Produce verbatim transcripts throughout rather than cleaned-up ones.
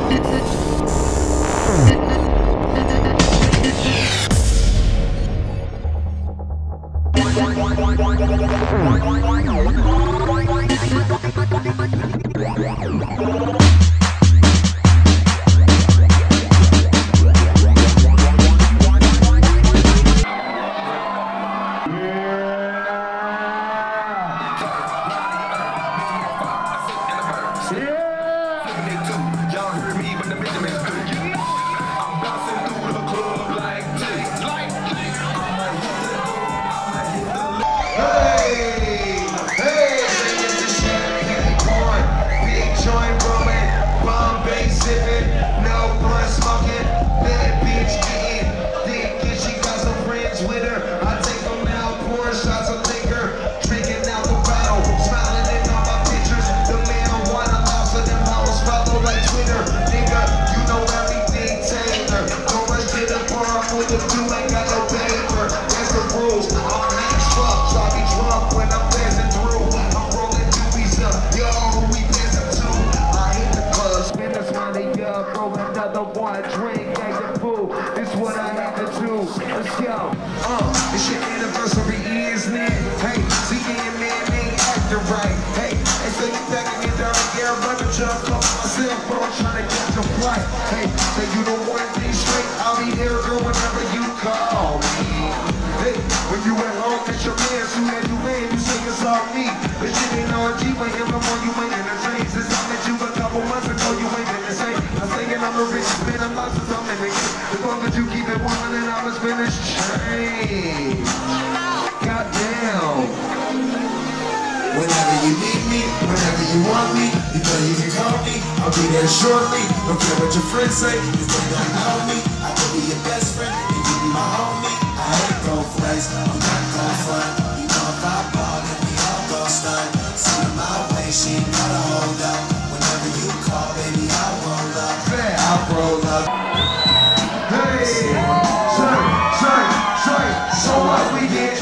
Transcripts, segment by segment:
Whenever you need me, whenever you want me, you know you can call me. I'll be there shortly. Don't care what your friends say, cause they don't know me. I could be your best friend, and you be my homie. I ain't gon' flex, I'm not gon' front. You know if I ball, then we all gon' stunt. Send her my way, she ain't gotta hold up. Whenever you call, baby, I'll roll up. Yeah, I'll roll up. Hey, say, say, say, so what we did?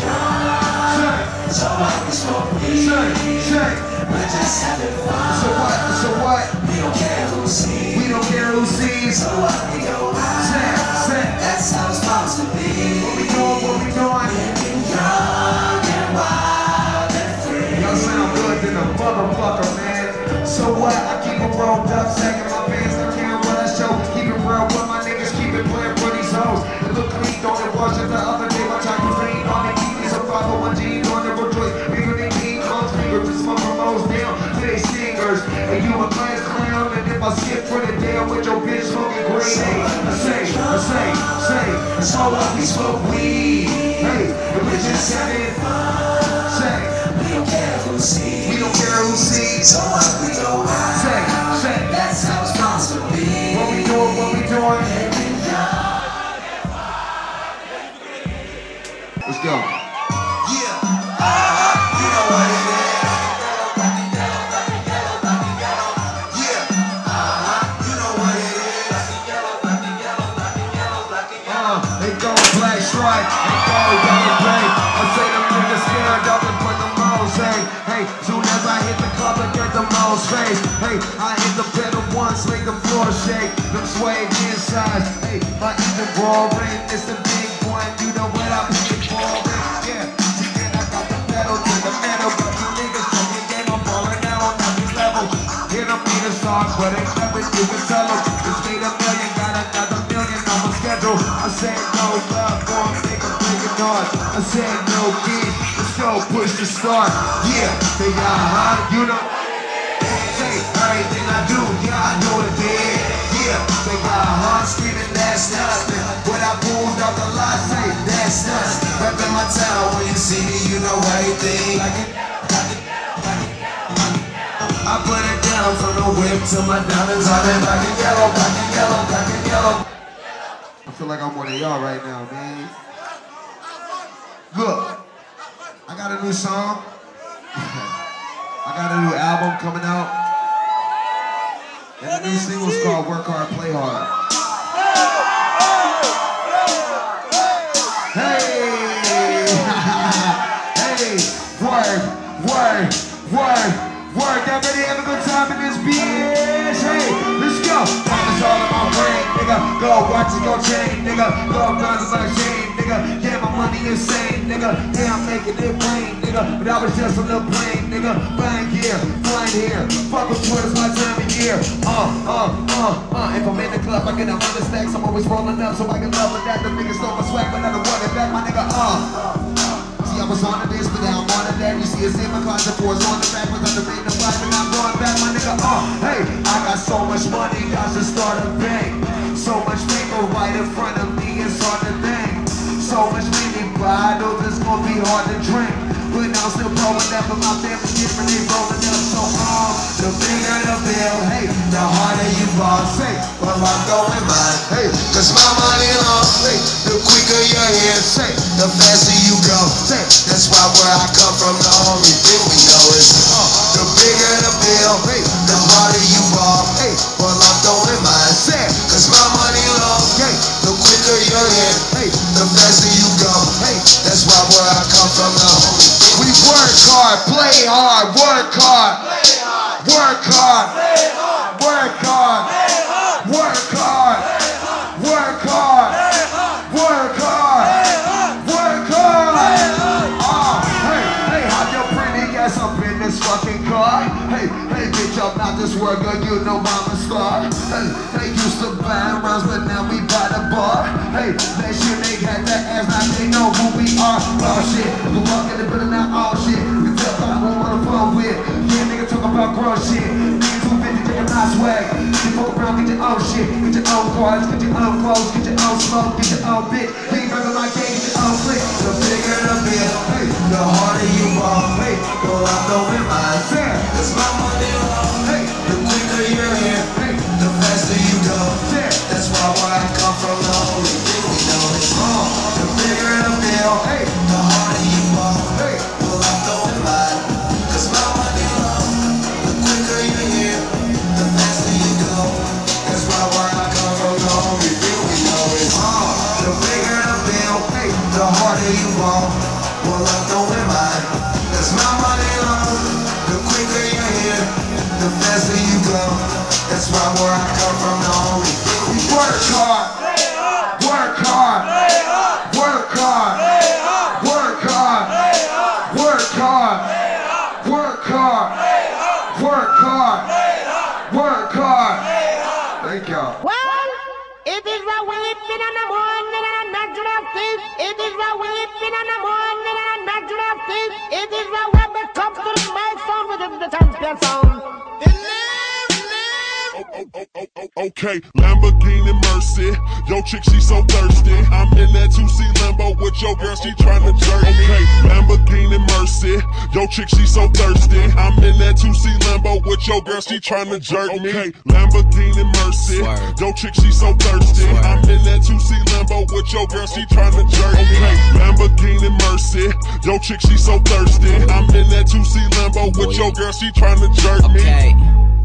So what we smoke weed, we're just having fun. So what, so what? We don't care who sees, we don't care who sees. So what we go out, say, say, that's how it's supposed to be. What we doing, what we doing? Living young and wild and free. Y'all sound good than a motherfucker, man. So what, I keep it rolled up, stacking my pants, I can't run a show. Keep it real with my niggas, keep it playing for these hoes. It look clean, don't it was just the other day, my time you lean on it, keep me some five oh one G. And you a class clown, and if I skip for the damn with your bitch smoking green, hey, I say, I say, say, so what we smoke weed, hey, and we just having fun, say, we don't care who sees, we don't care who sees, so what we go out, say, say, that's how it's supposed to be, what we doing, what we doing, let's go, yeah, uh-huh, you know what it is. Right, and go down the play. I say them niggas scared up and put them on, say, hey, soon as I hit the club and get the most face, hey, I hit the pedal once, make the floor shake, them sway inside, hey, my even roaring, it's the big one, you know what I'm here for, yeah, then I got the pedal to the metal, but you niggas don't get game, I'm falling out on this level, hear them need a song, but ain't never you can tell them, it's made a million, got another million on my schedule, I said no love, I said no kid, let's go push the start. Yeah, they got hot, you know. Say everything I do, yeah, I know it did. Yeah, they got hot, screaming that's nothing. When I pulled out the lot, say that's nuts. Reppin' my town, when you see me, you know everything. Like it, like it, like it, like it. I put it down from the whip to my diamonds. I've been black and yellow, black and yellow, black and yellow. I feel like I'm one of y'all right now, man. Look, I got a new song. I got a new album coming out. And the new single's called Work Hard, Play Hard. Hey! Hey! Word, word, word, word. Y'all ready to have a good time in this bitch? Hey, let's go. Promise go, watch it go change, nigga. Go guns like Shane, nigga. Yeah, my money insane, nigga. Yeah, I'm making it rain, nigga. But I was just on the plane, nigga. Flying here, flying here. Fuck with Twitter's my time of year. Uh, uh, uh, uh. If I'm in the club, I get a hundred stacks. I'm always rolling up, so I can love it that. The niggas stole my swag, but I don't want it back, my nigga. Uh. I was on the this, but now I'm on the that. You see it's in my closet, four is on the back, but I'm the main the five, and I'm going back, my nigga. Uh, hey, I got so much money, I should start a bank. So much people right in front of me, it's hard to think. So much many bottles, it's gonna be hard to drink. But I'm still blowing up, but my family different, they rolling up. So um, the bigger the bill, hey, the harder you ball, say, well I'm going mine, hey, cause my money long, hey, the quicker you're here, say, the faster you go, say, that's why where I come from, the only thing we know is, uh, the bigger the bill, hey, the harder you ball, hey, well I'm going mine, say, cause my money long, hey, the quicker you're here, hey, the faster you go, hey, that's why where I come from, the only thing we work hard, play hard, work hard, work hard, work hard, work hard, work hard, work hard, work hard. Oh, hey, hey, how your pretty ass up in this fucking car? Hey, hey, bitch, I'm not this work, girl, you know I'm a star. Hey, they used to buy rounds, but now we buy the bar. Hey, that shit they had that ass, now they know who we are. Oh shit, you walk in the building now, all shit. You tell about who I wanna flow with. Yeah, nigga talk about grown shit. Nigga two fifty, take a nice swag. You go around, get your own shit, get your own cars, get your own clothes, get your own smoke, get your own bitch. You ain't rapping like gang, get your own click. The bigger the bill, hey, the harder you ball, hey, well I'm knowing mine, fair. Cause my money long, hey, the quicker you're here, hey, the faster you go, fair. That's why where I come from, the only thing we know is wrong. The bigger the bill, hey, the harder you ball, hey, well I'm knowing mine. Cause my money long, the quicker you're here, the faster you go. That's why where I come from, the only thing we know is wrong. The bigger the bill, hey, the harder you ball, well I'm knowing mine. Cause my money long, the quicker you're here, the faster you go. That's why where I come from, the only thing we work hard, work hard, work hard, work hard, work hard, work hard, work hard, work hard. Thank y'all. Well, it is a weeping and a mourning and a natural thing. It is a weeping and a mourning and a natural thing. It is a when it comes to the milestone within the champion sound. They live, live. Oh, oh, oh, oh, oh, okay, Lamborghini Mercy. Yo, chick, she so thirsty. I'm in that two C Lambo with your girl, she tryna jerk me. Okay, Lamborghini Mercy. Yo, chick, she so thirsty. I'm in that two C Lambo with your girl, she tryna jerk me. Okay, Lamborghini Mercy. Yo, chick, she so thirsty. I'm in that two C Lambo with your girl, she tryna jerk me. Okay, Lamborghini Mercy. Yo, chick, she so thirsty. I'm in that two C Lambo with your girl, she tryna jerk me. Okay.